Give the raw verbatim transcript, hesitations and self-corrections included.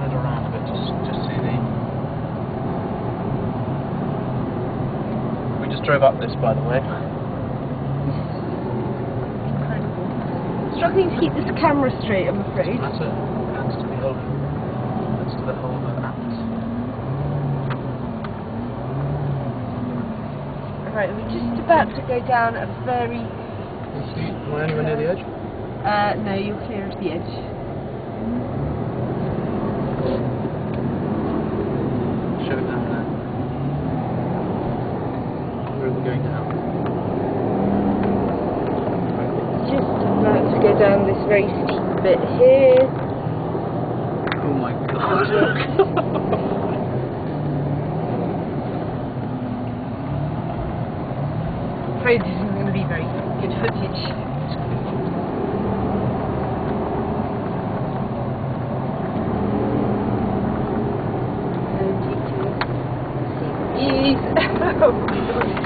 it around a bit, just just see the. We just drove up this, by the way. Incredible. Struggling to keep this camera straight, I'm afraid. That's it. Thanks to the whole. Thanks to the whole uh, app. Right, we're just about to go down a very. Am I anywhere near the edge? Uh, no, you're clear of the edge. Show it down there. Where are we going now? Just about to go down this very steep bit here. Oh my god. I'm afraid this isn't going to be very good footage. So, due to see the views.